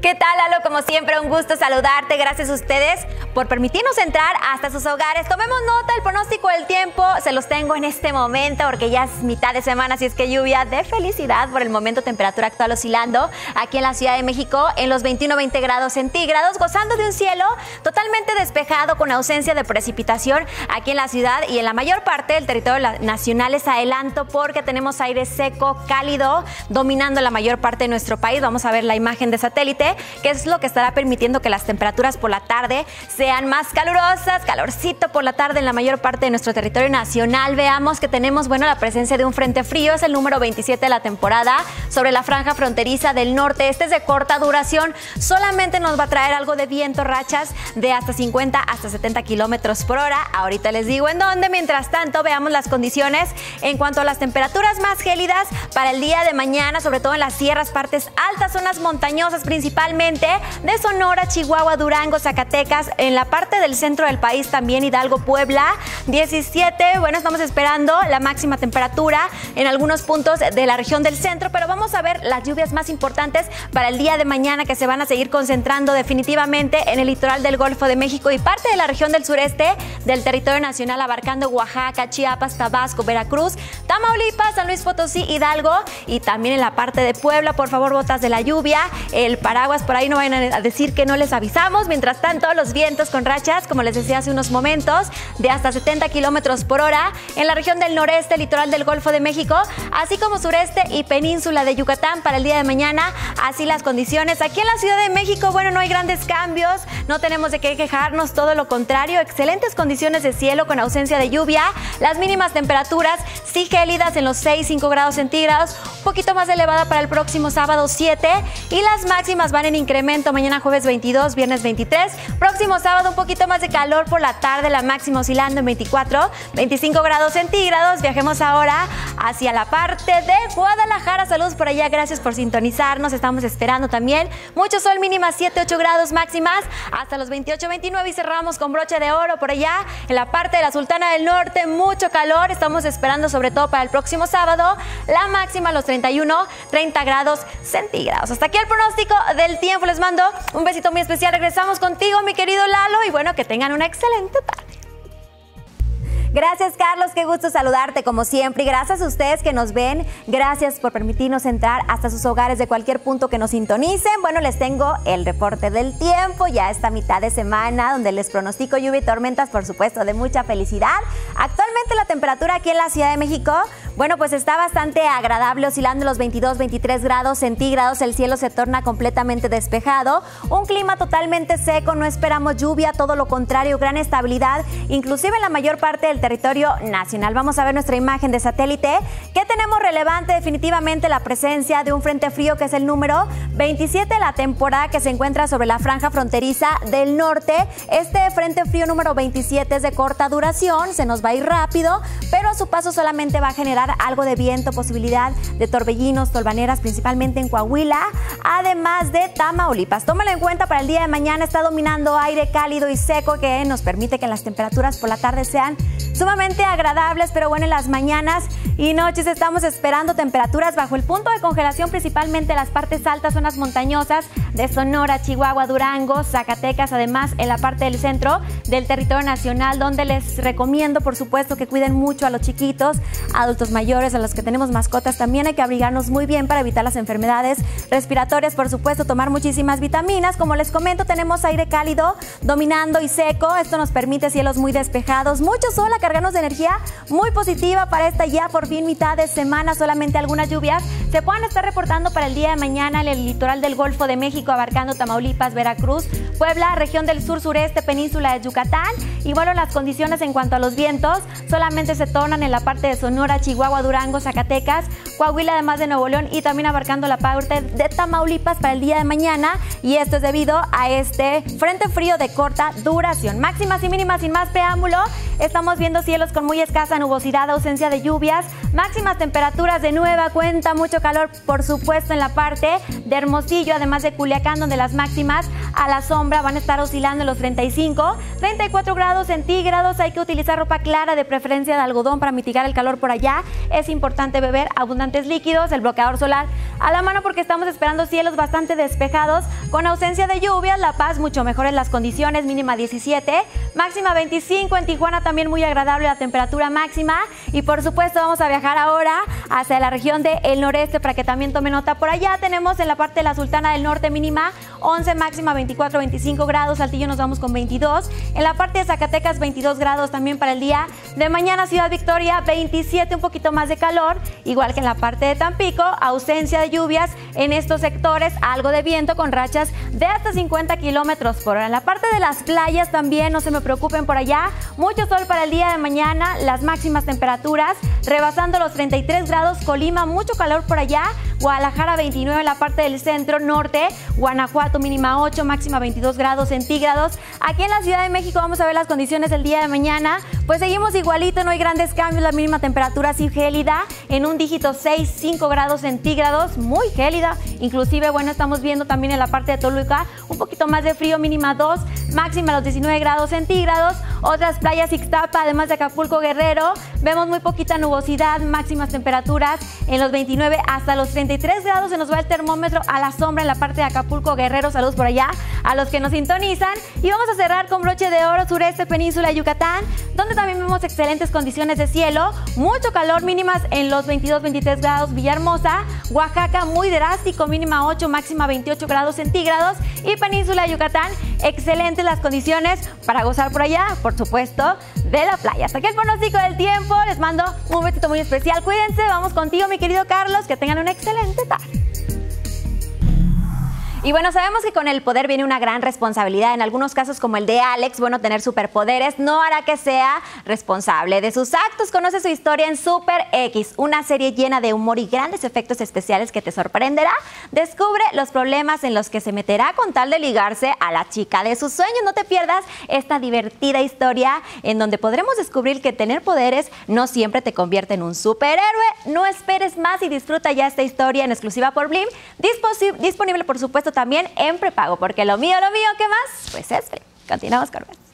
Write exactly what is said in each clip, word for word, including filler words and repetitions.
¿Qué tal, Lalo? Como siempre, un gusto saludarte. Gracias a ustedes por permitirnos entrar hasta sus hogares. Tomemos nota, el pronóstico del tiempo se los tengo en este momento porque ya es mitad de semana, así es que lluvia de felicidad. Por el momento, temperatura actual oscilando aquí en la Ciudad de México en los veintiuno a veinte grados centígrados, gozando de un cielo totalmente despejado con ausencia de precipitación aquí en la ciudad y en la mayor parte del territorio nacional. Es adelanto porque tenemos aire seco, cálido, dominando la mayor parte de nuestro país. Vamos a ver la imagen de satélite, que es lo que estará permitiendo que las temperaturas por la tarde sean más calurosas, calorcito por la tarde en la mayor parte de nuestro territorio nacional. Veamos que tenemos, bueno, la presencia de un frente frío, es el número veintisiete de la temporada, sobre la franja fronteriza del norte. Este es de corta duración, solamente nos va a traer algo de viento, rachas de hasta cincuenta hasta setenta kilómetros por hora. Ahorita les digo en dónde. Mientras tanto, veamos las condiciones en cuanto a las temperaturas más gélidas para el día de mañana, sobre todo en las sierras, partes altas, zonas montañosas principalmente de Sonora, Chihuahua, Durango, Zacatecas, en la parte del centro del país también, Hidalgo, Puebla, diecisiete. Bueno, estamos esperando la máxima temperatura en algunos puntos de la región del centro, pero vamos a ver las lluvias más importantes para el día de mañana, que se van a seguir concentrando definitivamente en el litoral del Golfo de México y parte de la región del sureste del territorio nacional, abarcando Oaxaca, Chiapas, Tabasco, Veracruz, Tamaulipas, San Luis Potosí, Hidalgo y también en la parte de Puebla. Por favor, botas de la lluvia, el paraguas, por ahí no vayan a decir que no les avisamos. Mientras tanto, los vientos con rachas, como les decía hace unos momentos, de hasta setenta kilómetros por hora en la región del noreste, litoral del Golfo de México, así como sureste y península de Yucatán para el día de mañana. Así las condiciones aquí en la Ciudad de México. Bueno, no hay grandes cambios, no tenemos de qué quejarnos, todo lo contrario, excelentes condiciones de cielo con ausencia de lluvia. Las mínimas temperaturas sí gélidas en los seis, cinco grados centígrados, un poquito más elevada para el próximo sábado siete, y las máximas van en incremento mañana jueves veintidós, viernes veintitrés, próximo sábado un poquito más de calor por la tarde, la máxima oscilando en veinticuatro, veinticinco grados centígrados. Viajemos ahora hacia la parte de Guadalajara. Saludos por allá, gracias por sintonizarnos, estamos esperando también mucho sol, mínimas siete, ocho grados, máximas hasta los veintiocho, veintinueve, y cerramos con broche de oro por allá en la parte de la Sultana del Norte, mucho calor, estamos esperando sobre todo para el próximo sábado la máxima a los treinta y uno, treinta grados centígrados. Hasta aquí el pronóstico del tiempo, les mando un besito muy especial, regresamos contigo, mi querido Lalo, y bueno, que tengan una excelente tarde. Gracias, Carlos, qué gusto saludarte como siempre, y gracias a ustedes que nos ven, gracias por permitirnos entrar hasta sus hogares de cualquier punto que nos sintonicen. Bueno, les tengo el reporte del tiempo, ya esta mitad de semana, donde les pronostico lluvia y tormentas, por supuesto, de mucha felicidad. Actualmente la temperatura aquí en la Ciudad de México, bueno, pues está bastante agradable, oscilando en los veintidós, veintitrés grados centígrados, el cielo se torna completamente despejado, un clima totalmente seco, no esperamos lluvia, todo lo contrario, gran estabilidad, inclusive en la mayor parte del territorio nacional. Vamos a ver nuestra imagen de satélite. ¿Qué tenemos relevante? Definitivamente la presencia de un frente frío, que es el número veintisiete de la temporada, que se encuentra sobre la franja fronteriza del norte. Este frente frío número veintisiete es de corta duración, se nos va a ir rápido, pero a su paso solamente va a generar algo de viento, posibilidad de torbellinos, tolvaneras, principalmente en Coahuila, además de Tamaulipas. Tómalo en cuenta para el día de mañana, está dominando aire cálido y seco, que nos permite que las temperaturas por la tarde sean sumamente agradables, pero bueno, en las mañanas y noches estamos esperando temperaturas bajo el punto de congelación, principalmente en las partes altas, zonas montañosas de Sonora, Chihuahua, Durango, Zacatecas, además en la parte del centro del territorio nacional, donde les recomiendo, por supuesto, que cuiden mucho a los chiquitos, adultos mayores, a los que tenemos mascotas. También hay que abrigarnos muy bien para evitar las enfermedades respiratorias, por supuesto, tomar muchísimas vitaminas. Como les comento, tenemos aire cálido dominando y seco, esto nos permite cielos muy despejados, mucho sol, a cargarnos de energía muy positiva para esta ya por fin mitad de semana. Solamente algunas lluvias se pueden estar reportando para el día de mañana en el litoral del Golfo de México, abarcando Tamaulipas, Veracruz, Puebla, región del sur sureste, península de Yucatán. Y bueno, las condiciones en cuanto a los vientos solamente se tornan en la parte de Sonora, Chihuahua, Durango, Zacatecas, Coahuila, además de Nuevo León, y también abarcando la parte de Tamaulipas para el día de mañana, y esto es debido a este frente frío de corta duración. Máximas y mínimas, sin más preámbulo, estamos viendo cielos con muy escasa nubosidad, ausencia de lluvias, máximas temperaturas de nueva cuenta, mucho calor, por supuesto, en la parte de Hermosillo, además de Culiacán, donde las máximas a la sombra van a estar oscilando en los treinta y cinco, treinta y cuatro grados centígrados. Hay que utilizar ropa clara, de preferencia de algodón, para mitigar el calor por allá. Es importante beber abundantes líquidos, el bloqueador solar a la mano, porque estamos esperando cielos bastante despejados con ausencia de lluvias. La Paz, mucho mejores las condiciones, mínima diecisiete, máxima veinticinco. En Tijuana también muy agradable la temperatura máxima. Y por supuesto vamos a viajar ahora hacia la región del noreste para que también tome nota. Por allá tenemos en la parte de la Sultana del Norte mínima once, máxima veinticuatro, veinticinco grados. Saltillo nos vamos con veintidós. En la parte de Zacatecas veintidós grados también para el día de mañana. Ciudad Victoria veintisiete, un poquito más de calor. Igual que en la parte de Tampico, ausencia de lluvias en estos sectores, algo de viento con rachas de hasta cincuenta kilómetros por hora. En la parte de las playas también, no se me preocupen por allá, mucho sol para el día de mañana, las máximas temperaturas rebasando los treinta y tres grados. Colima, mucho calor por allá. Guadalajara veintinueve en la parte del centro norte. Guanajuato mínima ocho, máxima veintidós grados centígrados. Aquí en la Ciudad de México vamos a ver las condiciones del día de mañana. Pues seguimos igualito, no hay grandes cambios. La mínima temperatura así gélida en un dígito seis, cinco grados centígrados, muy gélida. Inclusive, bueno, estamos viendo también en la parte de Toluca un poquito más de frío, mínima dos, máxima los diecinueve grados centígrados. Otras playas, Ixtapa, además de Acapulco, Guerrero, vemos muy poquita nubosidad, máximas temperaturas en los veintinueve hasta los treinta y tres grados. Se nos va el termómetro a la sombra en la parte de Acapulco, Guerrero. Saludos por allá a los que nos sintonizan. Y vamos a cerrar con broche de oro sureste, península de Yucatán, donde también vemos excelentes condiciones de cielo, mucho calor, mínimas en los veintidós, veintitrés grados. Villahermosa, Oaxaca, muy drástico, mínima ocho, máxima veintiocho grados centígrados. Y península de Yucatán, excelentes las condiciones para gozar por allá, por supuesto, de la playa. Hasta aquí el pronóstico del tiempo. Les mando un besito muy especial. Cuídense, vamos contigo, mi querido Carlos. Que tengan una excelente tarde. Y bueno, sabemos que con el poder viene una gran responsabilidad. En algunos casos, como el de Alex, bueno, tener superpoderes no hará que sea responsable de sus actos. Conoce su historia en Super X, una serie llena de humor y grandes efectos especiales que te sorprenderá. Descubre los problemas en los que se meterá con tal de ligarse a la chica de sus sueños. No te pierdas esta divertida historia en donde podremos descubrir que tener poderes no siempre te convierte en un superhéroe. No esperes más y disfruta ya esta historia en exclusiva por Blim. Dispos- disponible, por supuesto, también en prepago, porque lo mío, lo mío, ¿qué más? Pues es Blim. Continuamos con más.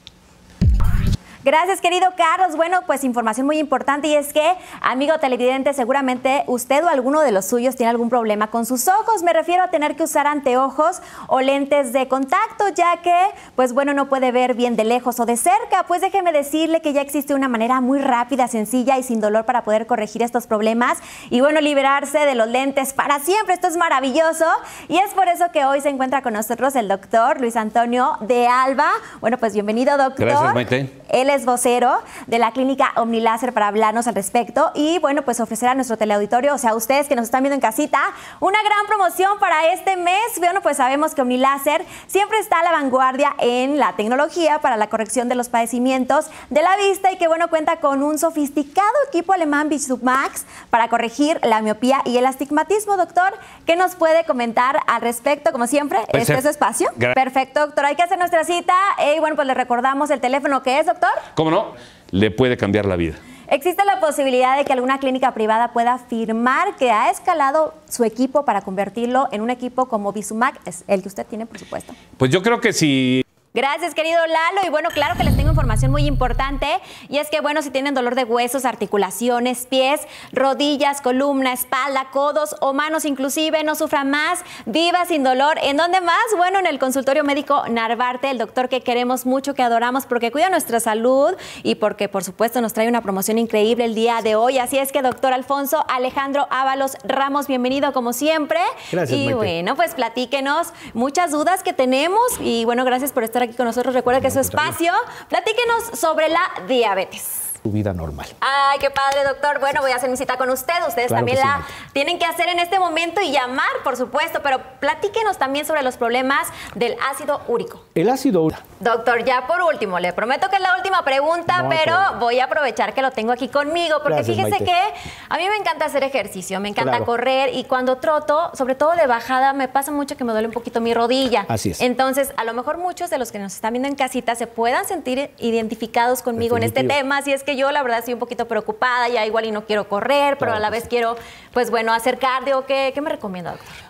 Gracias, querido Carlos. Bueno, pues información muy importante, y es que, amigo televidente, seguramente usted o alguno de los suyos tiene algún problema con sus ojos. Me refiero a tener que usar anteojos o lentes de contacto, ya que, pues bueno, no puede ver bien de lejos o de cerca. Pues déjeme decirle que ya existe una manera muy rápida, sencilla y sin dolor para poder corregir estos problemas y, bueno, liberarse de los lentes para siempre. Esto es maravilloso, y es por eso que hoy se encuentra con nosotros el doctor Luis Antonio de Alba. Bueno, pues bienvenido, doctor. Gracias, Maite. Él es vocero de la clínica Omniláser para hablarnos al respecto y, bueno, pues ofrecer a nuestro teleauditorio, o sea, a ustedes que nos están viendo en casita, una gran promoción para este mes. Bueno, pues sabemos que Omniláser siempre está a la vanguardia en la tecnología para la corrección de los padecimientos de la vista, y que, bueno, cuenta con un sofisticado equipo alemán VisuMax para corregir la miopía y el astigmatismo. Doctor, ¿qué nos puede comentar al respecto? Como siempre, Pues, este es su espacio. Perfecto, doctor. Hay que hacer nuestra cita y, bueno, pues le recordamos el teléfono que es, doctor. ¿Cómo no? Le puede cambiar la vida. ¿Existe la posibilidad de que alguna clínica privada pueda afirmar que ha escalado su equipo para convertirlo en un equipo como VisuMax, es el que usted tiene, por supuesto? Pues yo creo que sí. Gracias, querido Lalo. Y bueno, claro que les tengo información muy importante, y es que, bueno, si tienen dolor de huesos, articulaciones, pies, rodillas, columna, espalda, codos o manos inclusive, no sufran más, viva sin dolor. ¿En dónde más? Bueno, en el consultorio médico Narvarte, el doctor que queremos mucho, que adoramos, porque cuida nuestra salud y porque, por supuesto, nos trae una promoción increíble el día de hoy. Así es que, doctor Alfonso Alejandro Ábalos Ramos, bienvenido como siempre. Gracias, Y Maite. bueno, pues platíquenos muchas dudas que tenemos, y bueno, gracias por estar aquí con nosotros. Recuerda que es su espacio. Platíquenos sobre la diabetes. Tu vida normal. Ay, qué padre, doctor. Bueno, voy a hacer mi cita con usted. Ustedes Claro también que sí, la Maite. tienen que hacer en este momento y llamar, por supuesto, pero platíquenos también sobre los problemas del ácido úrico. El ácido úrico. Doctor, ya por último, le prometo que es la última pregunta, No, pero claro. voy a aprovechar que lo tengo aquí conmigo, porque Gracias, fíjese Maite. que a mí me encanta hacer ejercicio, me encanta Claro. correr, y cuando troto, sobre todo de bajada, me pasa mucho que me duele un poquito mi rodilla. Así es. Entonces, a lo mejor muchos de los que nos están viendo en casita se puedan sentir identificados conmigo en este Definitivo. tema, así es que yo la verdad estoy un poquito preocupada, ya igual y no quiero correr, pero Claro a la que vez sí. quiero, pues bueno, hacer cardio. ¿Qué, qué me recomienda, doctor?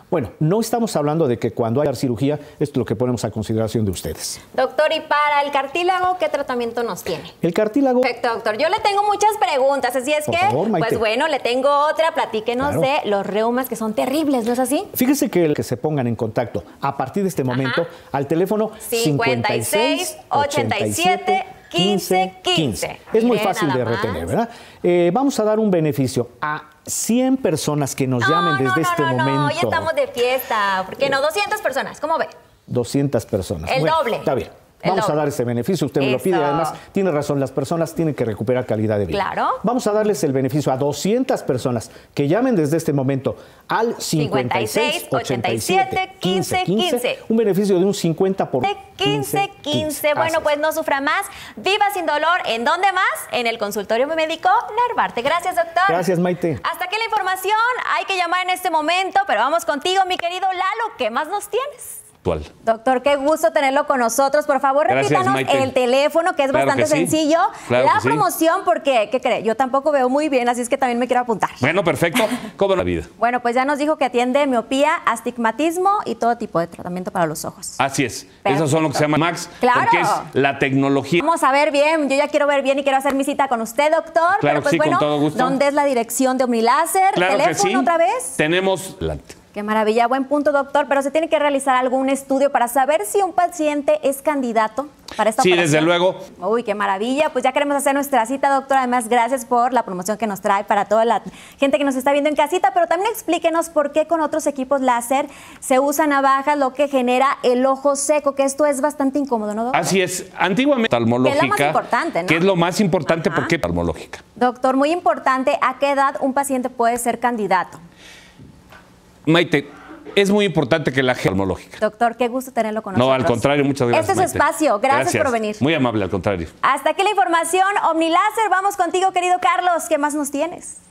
Bueno, no estamos hablando de que cuando haya cirugía, esto es lo que ponemos a consideración de ustedes. Doctor, ¿y para el cartílago qué tratamiento nos tiene? El cartílago... Perfecto, doctor. Yo le tengo muchas preguntas, así es Por que, favor, Maite. pues bueno, le tengo otra. Platíquenos Claro. de los reumas que son terribles, ¿no es así? Fíjese que el que se pongan en contacto a partir de este momento Ajá. al teléfono cincuenta y seis, ochenta y siete, quince, quince. Es muy Mire, fácil nada de más. retener, ¿verdad? Eh, vamos a dar un beneficio a cien personas que nos llamen no, desde no, este no, no, momento. hoy estamos de fiesta. ¿Por qué no? doscientas personas, ¿cómo ve? doscientas personas. El doble. Está bien. El Vamos doble. a dar ese beneficio, usted me lo pide, Eso. además tiene razón, las personas tienen que recuperar calidad de vida. Claro. Vamos a darles el beneficio a doscientas personas que llamen desde este momento al cincuenta y seis, ochenta y siete, quince, quince, un beneficio de un cincuenta por quince, quince. Bueno, pues no sufra más. Viva sin dolor. ¿En dónde más? En el consultorio médico Narvarte. Gracias, doctor. Gracias, Maite. Hasta aquí la información. Hay que llamar en este momento, pero vamos contigo, mi querido Lalo. ¿Qué más nos tienes? Actual. Doctor, qué gusto tenerlo con nosotros. Por favor, Gracias, repítanos Maite. el teléfono, que es Claro bastante que sí. sencillo. Claro la que sí. promoción, porque, ¿qué cree? Yo tampoco veo muy bien, así es que también me quiero apuntar. Bueno, perfecto. ¿Cómo la vida? Bueno, pues ya nos dijo que atiende miopía, astigmatismo y todo tipo de tratamiento para los ojos. Así es. Esos son lo que se llama Max. Claro. Porque es la tecnología. Vamos a ver bien, yo ya quiero ver bien y quiero hacer mi cita con usted, doctor. Claro Pero que pues sí, con bueno, todo gusto. ¿dónde es la dirección de Omniláser? Claro que ¿Teléfono sí. otra vez? Tenemos... adelante. Qué maravilla, buen punto, doctor, pero se tiene que realizar algún estudio para saber si un paciente es candidato para esta Sí, operación. desde luego. Uy, qué maravilla, pues ya queremos hacer nuestra cita, doctor. Además, gracias por la promoción que nos trae para toda la gente que nos está viendo en casita, pero también explíquenos por qué con otros equipos láser se usa navajas, lo que genera el ojo seco, que esto es bastante incómodo, ¿no, doctor? Así es. Antiguamente, oftalmológica. Que es lo más importante, ¿no? Que es lo más importante, Ajá. ¿por qué oftalmológica? Doctor, muy importante, ¿a qué edad un paciente puede ser candidato? Maite, es muy importante que la gente oftalmológica. Doctor, qué gusto tenerlo con No, nosotros. al contrario, muchas gracias. Este es su Maite. espacio, gracias, por venir. Muy amable, al contrario. Hasta aquí la información, Omniláser, vamos contigo, querido Carlos, ¿qué más nos tienes?